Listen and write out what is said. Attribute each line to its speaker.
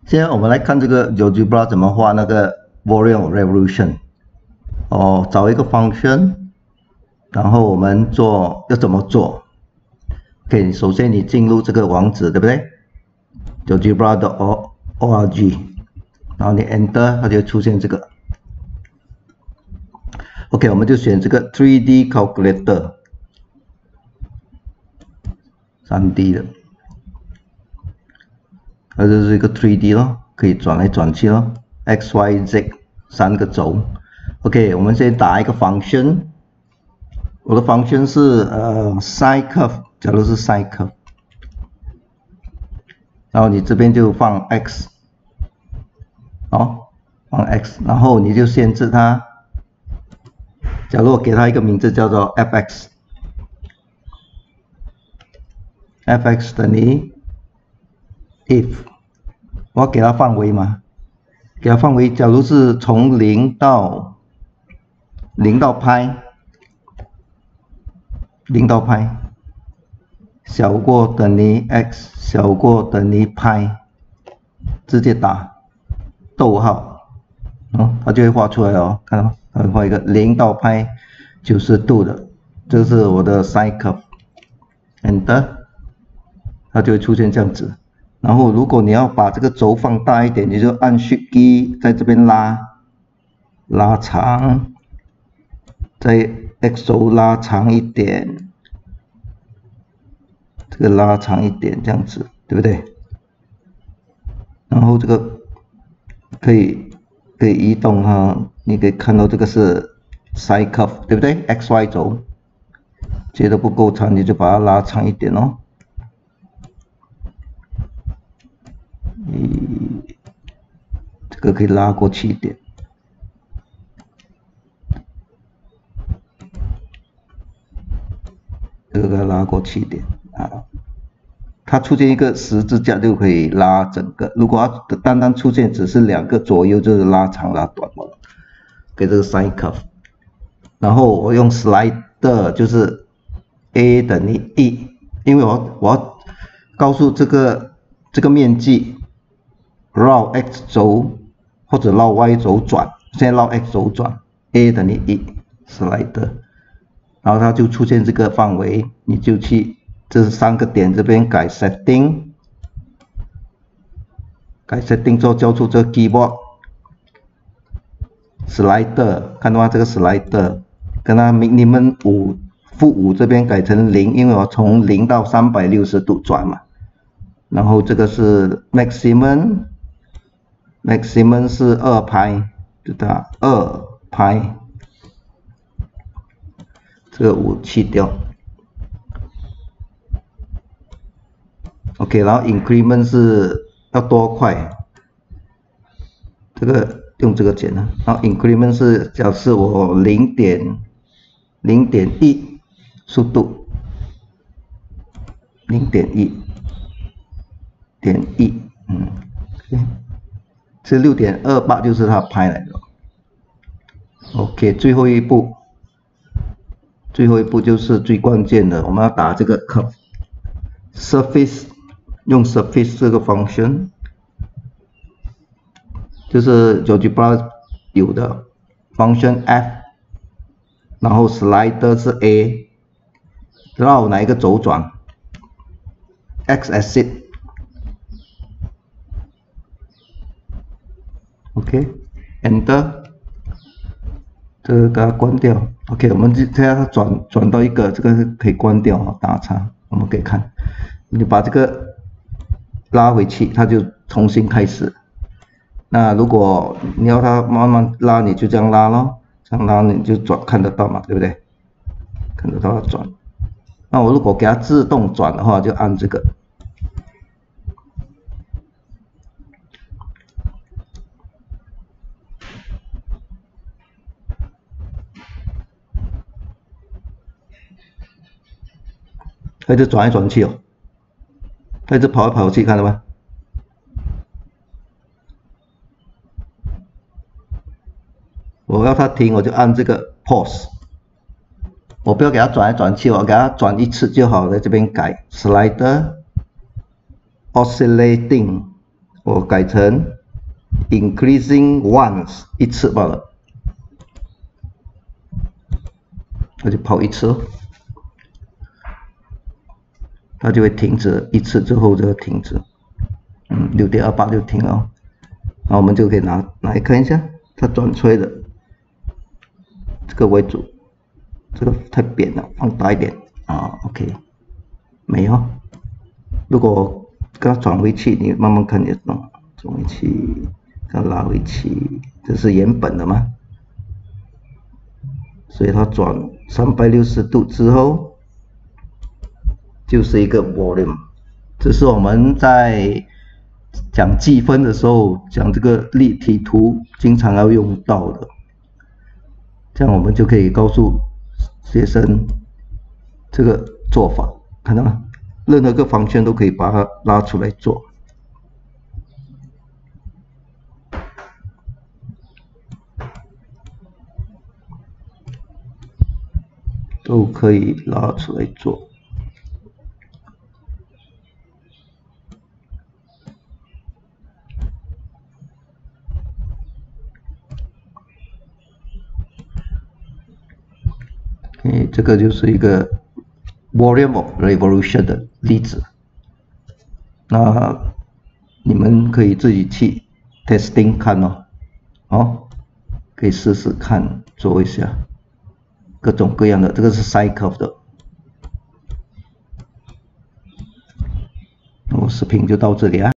Speaker 1: 现在我们来看这个 GeoGebra 怎么画那个 Volume Revolution。找一个 function， 然后我们要怎么做 ？OK， 首先你进入这个网址，对不对 ？GeoGebra.org， 然后你 Enter， 它就出现这个。OK， 我们就选这个 3D Calculator， 3D 的。它就是一个 3D 咯，可以转来转去咯 ，X、Y、Z 三个轴。OK， 我们先打一个 function， 我的 function 是sine curve， 假如是 sine curve， 然后你这边就放 x， 放 x， 然后你就限制它，假如我给它一个名字叫做 fx 等于 if， 我要给它范围嘛，给它范围，假如是从0到派，0到派，小过等于 x， 小过等于派，直接打逗号，它就会画出来哦，看到吗？它会画一个0到派90度的，这是我的 sine curve，Enter， 它就会出现这样子。然后如果你要把这个轴放大一点，你就按 Shift key 在这边拉长，在 x 轴拉长一点，这个拉长一点，这样子，对不对？然后这个可以移动哈，你可以看到这个是 sine curve， 对不对 ？x、y 轴，觉得不够长，你就把它拉长一点哦。这个可以拉过去一点。这个拉过去一点啊，它出现一个十字架就可以拉整个。如果它单单出现只是2个左右，就是拉长拉短了。给这个 sine curve， 然后我用 slider， 就是 a 等于 e， 因为我要告诉这个面积绕 x 轴或者绕 y 轴转，现在绕 x 轴转 ，a 等于 e slider。然后它就出现这个范围，你就去这是3个点这边改 setting， 之后交出这个 keyboard slider， 看到吗？这个 slider 跟它 minimum -5这边改成0，因为我从0到360度转嘛。然后这个是 maximum 是2拍，对吧？2拍。这个5去掉 ，OK， 然后 increment 是要多快，这个用这个键呢，然后 increment 是假设我0.1速度，0.1，这 6.28 就是它拍来的 ，OK， 最后一步就是最关键的，我们要打这个 curve surface， 用 surface 这个 function， 就是 GeoGebra 有的 function f， 然后 slider 是 a， 绕哪一个轴转 x axis， OK， Enter。这个给它关掉 ，OK， 我们现在它转到一个，这个是可以关掉打叉，我们可以看，你把这个拉回去，它就重新开始。那如果你要它慢慢拉，你就这样拉咯，这样拉你就看得到嘛，对不对？看得到它转。那我如果给它自动转的话，就按这个。它就转来转去哦，它就跑来跑去，看到吗？我要它停，我就按这个 pause。我不要给它转来转去，我给它转一次就好，在这边改 slider oscillating 我改成 increasing once 一次罢了，那就跑一次哦，它就会停止一次之后就停止，6.28就停了，然后我们就可以拿来看一下，它转出来的这个为主，这个太扁了，放大一点啊 ，OK， 没有，如果给它转回去，你慢慢看也懂，转回去，给它拉回去，这是原本的嘛，所以它转360度之后，就是一个 volume， 这是我们在讲计分的时候，讲这个立体图经常要用到的，这样我们就可以告诉学生这个做法，看到吗？任何个方圈都可以把它拉出来做，都可以拉出来做。这个就是一个 volume of revolution 的例子。那你们可以自己去 testing 看哦，可以试试看做一下，各种各样的，这个是 sine curve 的。我视频就到这里啊。